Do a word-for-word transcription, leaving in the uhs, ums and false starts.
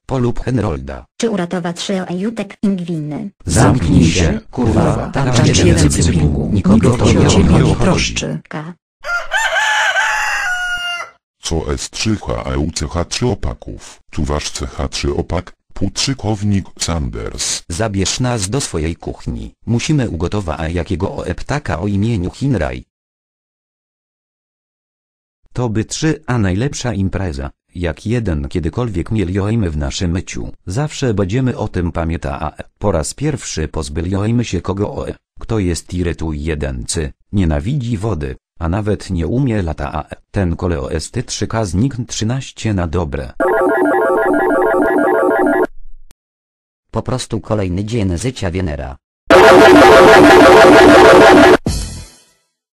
polub Henrolda. Czy uratować Jutek pingwiny? Zamknij się, kurwa, tam Tam cię jeden cypingu. cypingu. Nikogo to nie Ciebie nie obchodzi. troszczy. K. Co S trzy H E U C H trzy opaków? Czuwasz C H trzy opak? Putrzykownik Sanders. Zabierz nas do swojej kuchni. Musimy ugotować jakiego oe ptaka o imieniu Hinraj. To by trzy a najlepsza impreza, jak jeden kiedykolwiek mieliśmy w naszym myciu. Zawsze będziemy o tym pamiętać. Po raz pierwszy pozbyliśmy się kogo oe, kto jest irytuj jedency, nienawidzi wody, a nawet nie umie lata. Ten koleo jest trzy K znikn trzynaście na dobre. Po prostu kolejny dzień życia Wienera.